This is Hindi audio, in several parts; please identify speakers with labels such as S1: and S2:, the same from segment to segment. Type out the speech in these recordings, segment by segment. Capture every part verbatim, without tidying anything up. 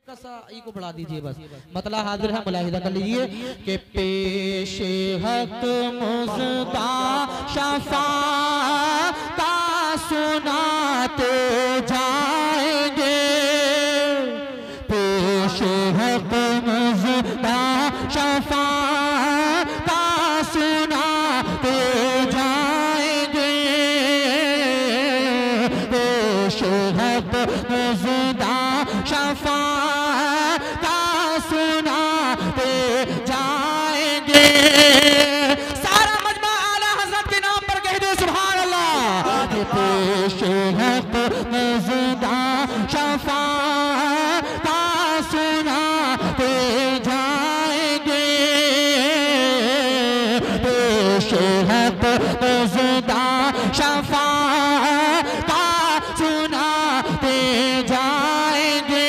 S1: हल्का सा ई को बढ़ा दीजिए बस। मतलब हाजिर है, मुलाहिदा कर लीजिए कि पेशे हक मुज़दा शफा का सुनाते जाएंगे, पेशे हक मुज़दा शफा का सुनाते जाएंगे, पेशे हक मुज़दा शफा का सुनाते जाएंगे। सारा मजमा आला हज़रत के नाम पर कह दो सुभान अल्लाह। पेशे हक मुज़दा शफा का सुनाते जाएंगे, पेशे हक मुज़दा शफा का सुनाते जाएंगे।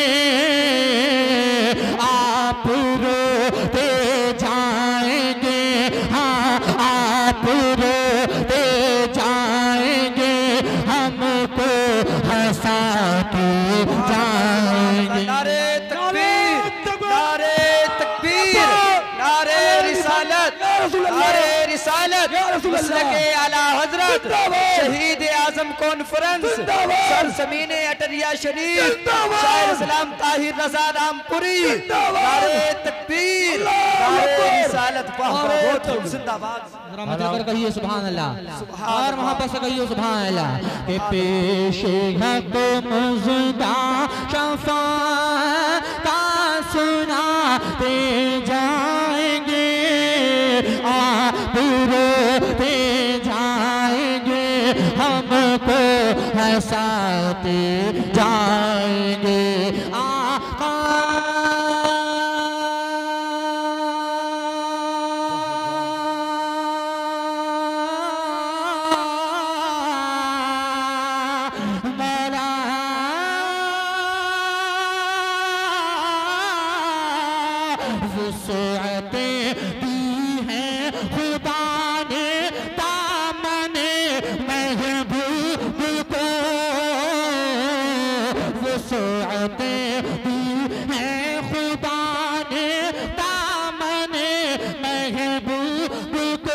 S1: आप रोते जाएंगे, हाँ आप रोते जाएंगे, हमको हंसाते जाएंगे।
S2: नारे तकबीर, नारे तकबीर, नारे रिसालत, नारे रिसालत, मसलके आला हजरत शहीद आजम कॉन्फ्रेंस सरजमीन अटरिया शरीफ शायर इस्लाम ताहिर रज़ा रामपुरी। नारे तकबीर, नारे रिसालत, बहुत जिंदाबाद।
S1: कर कहिए सुभान अल्लाह और मोहब्बत से कहिए सुभान अल्लाह। के पेशे हक मुज़दा शफा का सुनाते जाएंगे, आप रोते जाएंगे, हमको हंसाते जाएंगे। आका वुसअतें दी हैं खुदा ने दामने महबूब को, वुसअतें दी हैं खुदा ने दामने महबूब को।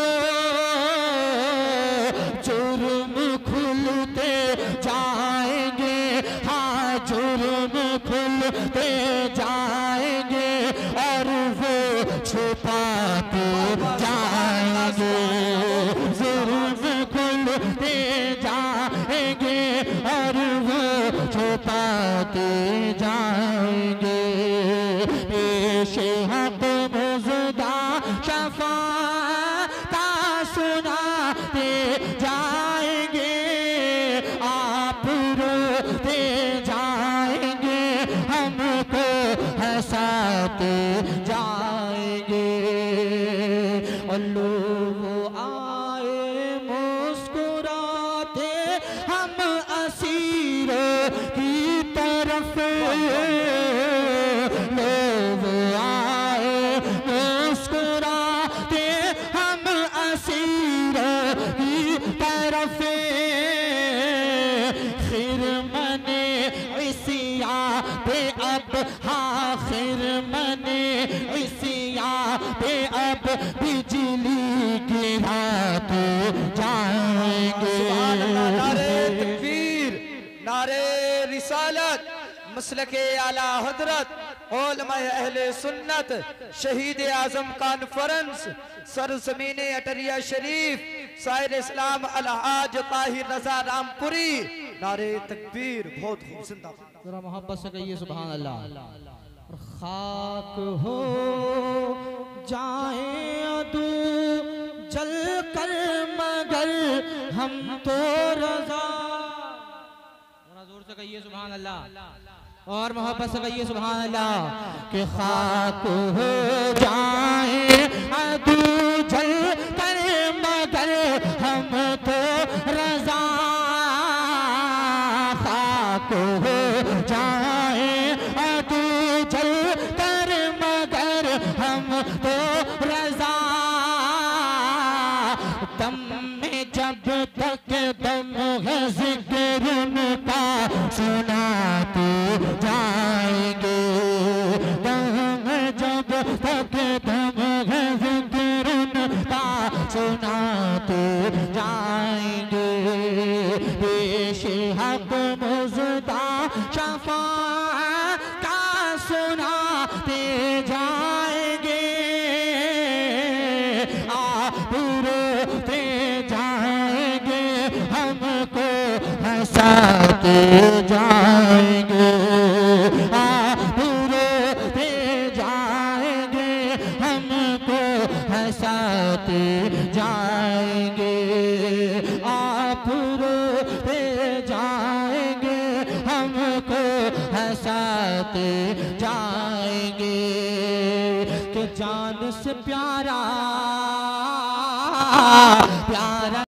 S1: जुर्म खुलते जाएंगे, हाँ जुर्म खुलते जाएंगे, और वो छुपाते जाएंगे, जुर्म खुलते जाएंगे, और वो छुपाते जाएंगे। पेशे हक मुज़दा शफा का सुनाते जाएंगे, आप रोते जाएंगे, हमको हंसाते जाएंगे। और लोग आए मुस्कुराते हम असीरों की तरफ, लोग आए मुस्कुराते हम असीरों की तरफ। खिरमने इसिया पे अब, हाँ खिरमने इसिया पे अब बिजली गिराते जाएंगे।
S2: नारे तकबीर, नारे रिसालत, मसलके आला हजरत उलमाए अहले सुन्नत शहीद आजम कॉन्फ्रेंस सरजमीन अटरिया शरीफ शायर इस्लाम अलहाज ताहिर रज़ा रामपुरी। नारे तकबीर, बहुत जिंदाबाद।
S1: जरा मोहब्बत से कहिए सुभान अल्लाह। और खाक हो जाए अदू जल कर मगर हम तो रज़ा, थोड़ा जोर से कहिए सुभान अल्लाह और मोहब्बत से कहिए सुभान अल्लाह। कि खाक हो जाए अदू जल कर मगर हम तो रज़ा, खाक हो जाए अदू जल कर मगर हम तो रज़ा। दम में जब तक दम है जिक्र उनका सुनाते जाएंगे, शफाअत का सुनाते जाएंगे, आप रोते जाएंगे, हमको हंसाते जाएंगे, आप रोते जाएंगे, हमको हंसाते जाएंगे, आप रोते जाएंगे, हमको हंसाते जाएंगे। कि जान से प्यारा प्यारा